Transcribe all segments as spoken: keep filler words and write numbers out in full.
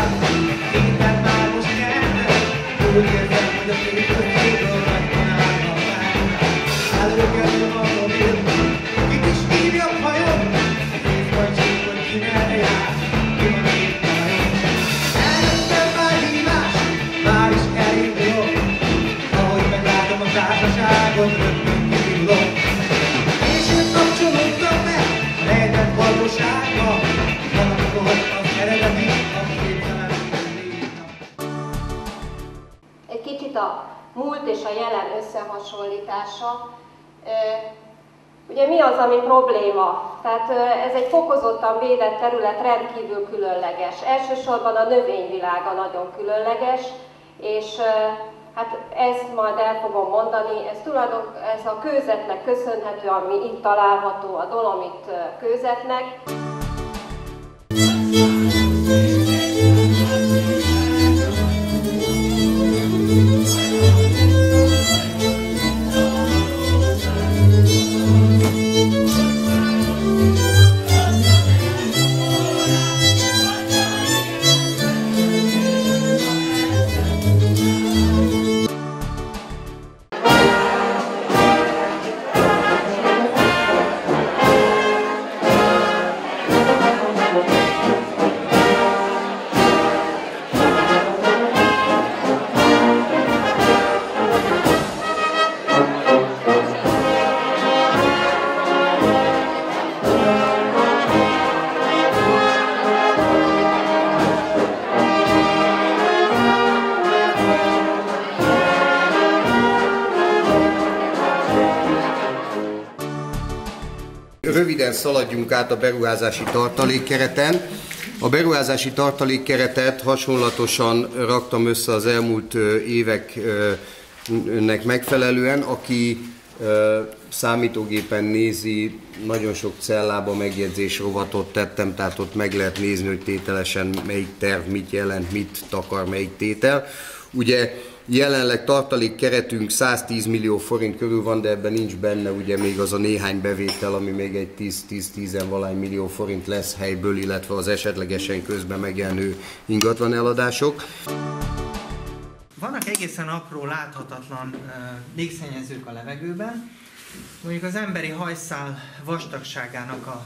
Minden már most kezdve, úgy érzem, hogy a féltőségről megtalálva már. Előkerül magam ér, kit is hívja a hajom, nézd majd csak, hogy ki merre jár, ki van itt a hajom. Eljöttem már hívás, már is elindulok, ahogy meglátom a társaságot, rögtön kiindulok. És én kapcsolódtam meg, rejtett valóságba, valamikor az eredeti, a képtelen létnak. Egy kicsit a múlt és a jelen összehasonlítása. Ugye mi az, ami probléma? Tehát ez egy fokozottan védett terület, rendkívül különleges. Elsősorban a növényvilága nagyon különleges, és hát ezt majd el fogom mondani, ez tulajdonképpen ez a kőzetnek köszönhető, ami itt található, a dolomit kőzetnek. Röviden szaladjunk át a beruházási tartalékkereten. A beruházási tartalékkeretet hasonlatosan raktam össze az elmúlt éveknek megfelelően. Aki számítógépen nézi, nagyon sok cellába megjegyzés rovatot tettem, tehát ott meg lehet nézni, hogy tételesen melyik terv mit jelent, mit takar melyik tétel. Ugye jelenleg tartalékkeretünk száztíz millió forint körül van, de ebben nincs benne ugye még az a néhány bevétel, ami még egy tíz-tíz-tíz-valahány millió forint lesz helyből, illetve az esetlegesen közben megjelenő ingatlan eladások. Vannak egészen apró, láthatatlan uh, légszennyezők a levegőben, mondjuk az emberi hajszál vastagságának a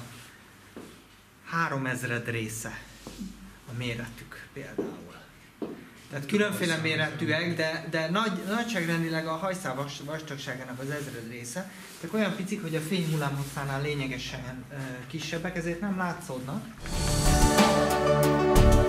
háromezred része a méretük például. Tehát különféle méretűek, de, de nagy, nagyságrendileg a hajszál vastagságának az ezred része. Tehát olyan picik, hogy a fényhullámhosszánál lényegesen uh, kisebbek, ezért nem látszódnak.